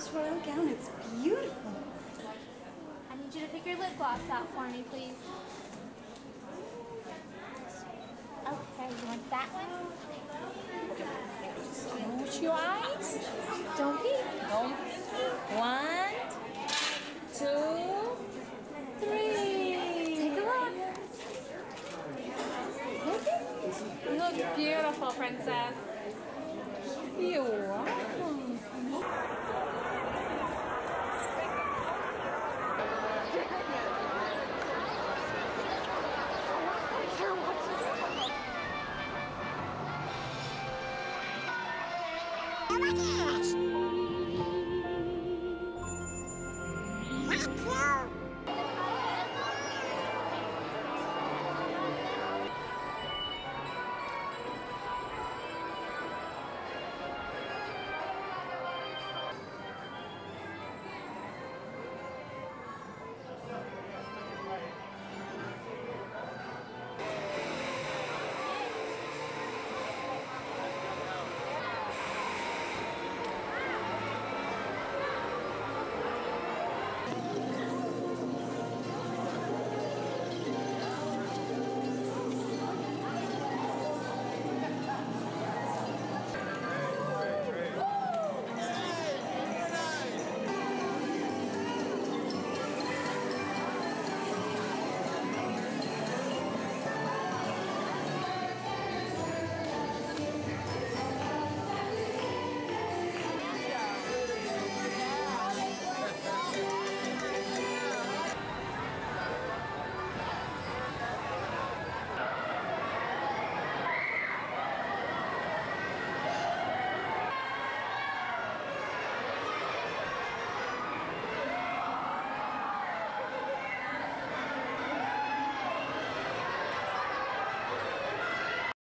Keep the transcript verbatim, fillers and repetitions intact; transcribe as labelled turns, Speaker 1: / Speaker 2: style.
Speaker 1: this royal gown. It's beautiful.
Speaker 2: I need you to pick your lip gloss out for me, please. Okay, you want that one? Close your eyes. Don't peek.
Speaker 3: Don't. One, two, three.
Speaker 2: Take a look.
Speaker 3: You look beautiful, princess. You're welcome.
Speaker 4: Come on.